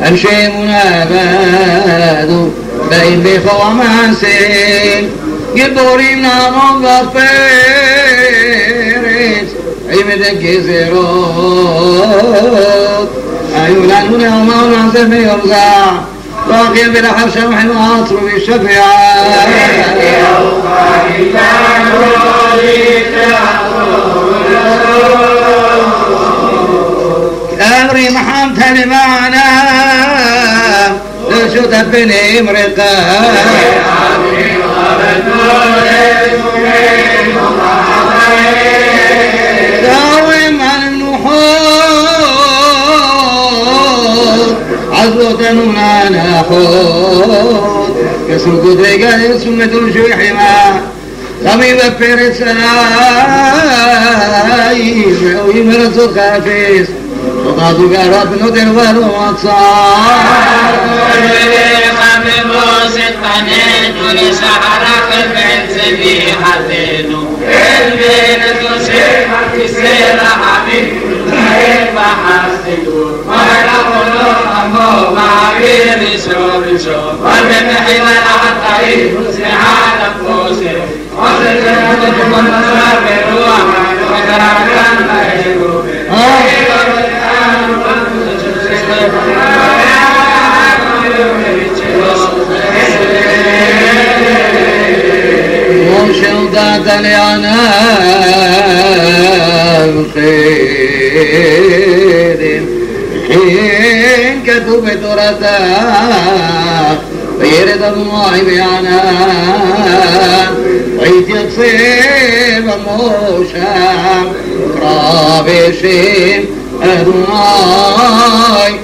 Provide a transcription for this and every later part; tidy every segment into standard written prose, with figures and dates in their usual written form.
أمشيمنا بادو بين بخوا ماسين גיבורים נעמוד בפרץ עם גזירות היו לנו נאומה ונעשה ביורזה לא אכיל ולחב שמחים ועצרו וישפע אמרי מחמת למענה לרשות הפנים ריקה داوم عن النحوت عزوتنا نحوت كسر قدري قال سمة الشوي حما طبيب بيرت سلايم ويمرت الخافيس وقاضوا قارات نودر والوصال ستنين ولشعرك البنت سبيحتين البنت وشيحة كسير حبيب الهيب بحسدون ويقول أمو معبير شور شور والمنحي والعطريب سعادة فوسر وسجنة من نصر الروح وكراركان بيقوم وشوضات العناب خير حين كتب ترتاح ويرد الله بعناب ويت يقصيب موشام كرابشيم أدناي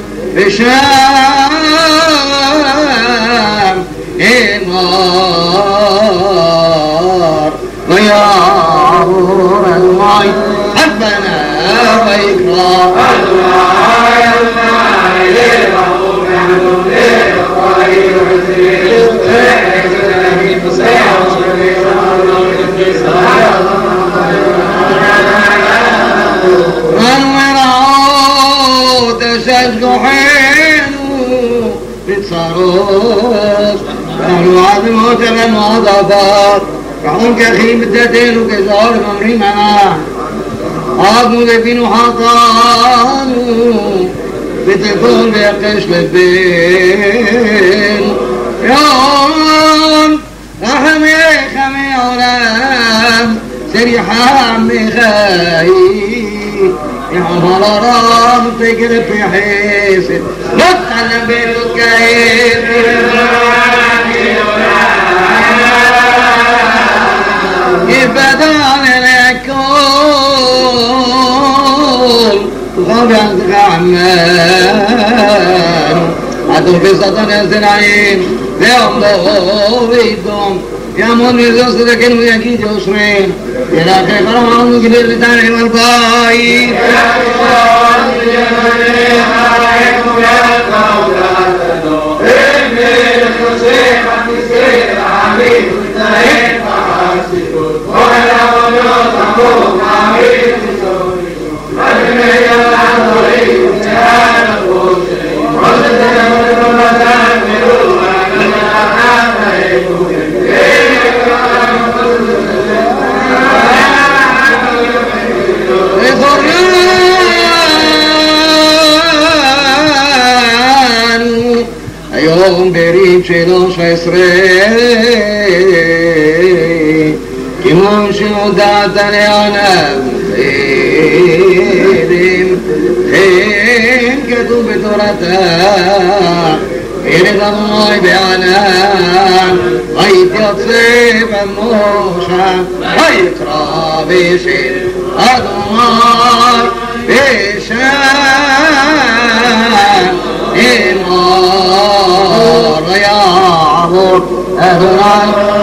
بشام إمار ويعور الماء حبنا وإكرام الماء يرغب نحن ونورعو تشجحينو بتصاروس نحن عظمو تمام وضفات رحون كخيم الدتين وكزار ممري معاه عظمو ذبين وحطانو بتكون بيقش للبين يوم رحمي خمي علام سريحة عمي خاي يا مرارام تقرب في حيسي مطلع بيتك كايب يفدان الكل غابت عمان عدو في سطن الزنعين ليوم ضويدهم يا من يزوس لكن ويكيد يسرين إلى خير رمان قبل لتاني والباي היום בריב שלוש עשרה כמו שהודעת לענב חדים כן כתוב בתורתה ירד אדוני בענן ויתייצב במושב ויקרא בשם אדוני בשם אמר יעבור אדוני